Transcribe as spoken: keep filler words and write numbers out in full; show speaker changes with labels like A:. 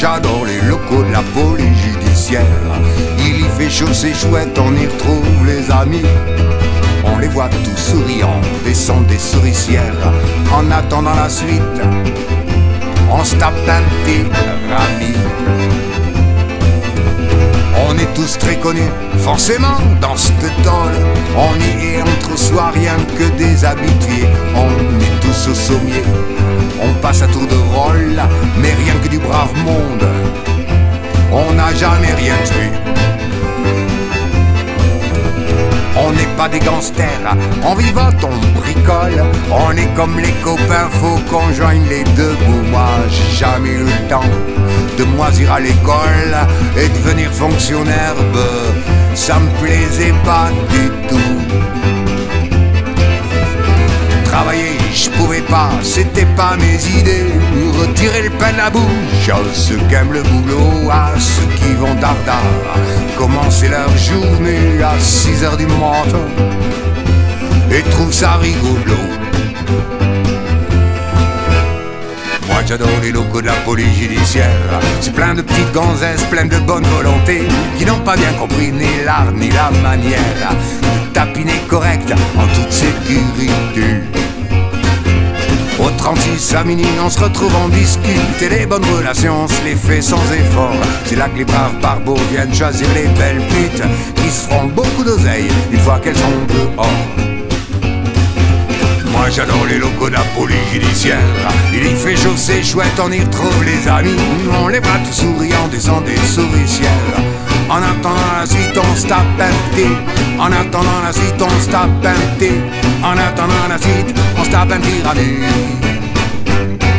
A: j'adore les locaux de la police judiciaire. Il y fait chaud, c'est chouette, on y retrouve les amis. On les voit tous souriants, descendre des souricières. En attendant la suite, on se tape un petit rami. On est tous très connus, forcément, dans cette tôle. On y est entre soi, rien que des habitués. On est tous au sommier, on passe à tour de rôle, mais rien que du brave monde. On n'a jamais rien tué. On n'est pas des gangsters, on vivote, on bricole. On est comme les copains, faut qu'on joigne les deux bouts. Moi j'ai jamais eu le temps de moisir à l'école et devenir fonctionnaire, bah, ça me plaisait pas du tout. Travailler, je pouvais pas, c'était pas mes idées. Retirer le pain de la bouche à ceux qui aiment le boulot, à ceux qui vont dardard commencer leur journée à six heures du matin et trouvent ça rigolo. Moi j'adore les locaux de la police judiciaire. C'est plein de petites gonzesses, plein de bonne volonté, qui n'ont pas bien compris ni l'art ni la manière de tapiner correct en toute sécurité. Au trente-six à minuit, on se retrouve, on discute, et les bonnes relations, on se les fait sans effort. C'est là que les braves barbeaux viennent choisir les belles putes qui se feront beaucoup d'oseille une fois qu'elles sont dehors. Moi j'adore les locaux de la police judiciaire. Il y fait chaud, c'est chouette, on y retrouve les amis. On les voit tous souriants, descend des souricières. En attendant la suite, on se tape un thé. En attendant la suite, on se tape un thé. En attendant la suite, on se tape un petit rami.